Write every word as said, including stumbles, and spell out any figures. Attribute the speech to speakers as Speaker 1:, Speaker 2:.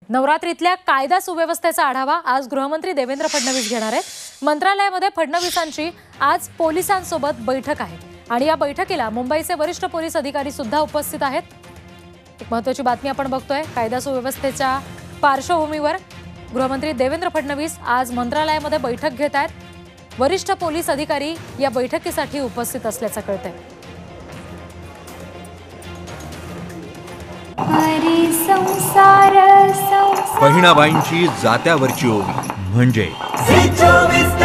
Speaker 1: नवरात्रीतल्या कायदा सुव्यवस्थेचा आढावा आज गृहमंत्री देवेंद्र फडणवीस घेणार आहेत। मंत्रालयामध्ये फडणवीसांची आज पोलिसांसोबत बैठक आहे आणि या बैठकीला मुंबईचे वरिष्ठ पोलीस अधिकारी सुद्धा उपस्थित आहेत। एक महत्त्वाची बातमी आपण बघतोय। कायदा सुव्यवस्थेच्या पार्श्वभूमीवर गृहमंत्री देवेंद्र फडणवीस आज मंत्रालयामध्ये बैठक घेत आहेत। वरिष्ठ पोलीस अधिकारी या बैठकीसाठी उपस्थित असल्याचं कळतंय।
Speaker 2: बहिणाबाईंची जात्यावरची ओवी म्हणजे